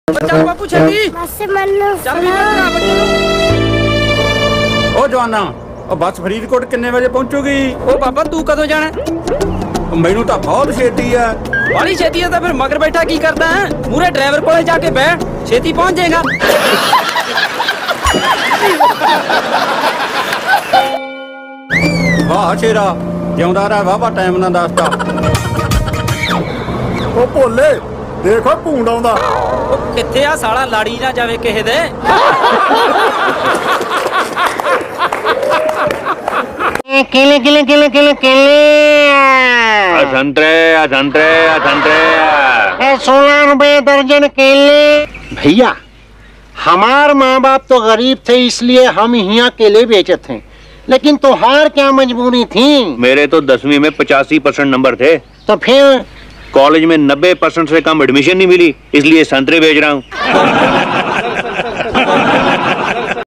चल बापू छेती ओ जवाना बस फरीदकोट किन्ने बजे पहुंचूगी? ओ बाबा तू कदों जाना? मैनू तो बहुत छेती है। बड़ी छेती है तो फिर मगर बैठा की करता है? मूरे ड्राइवर को जाके बैठ, छेती पहुंच जाएगा। वाह शेरा जिउंदा रह वावा टाइम ना दसदा। ओ भोले देखो भूंड आउंदा। ओ किथे आ साला लाड़ी ना जावे किसे दे। केले केले केले केले केले संतरे 16 रुपए दर्जन केले। भैया हमार माँ बाप तो गरीब थे इसलिए हम यहाँ केले बेचे थे, लेकिन तोहार क्या मजबूरी थी? मेरे तो 10वीं में 85% नंबर थे। तो फिर कॉलेज में 90% से कम एडमिशन नहीं मिली, इसलिए संतरे बेच रहा हूँ।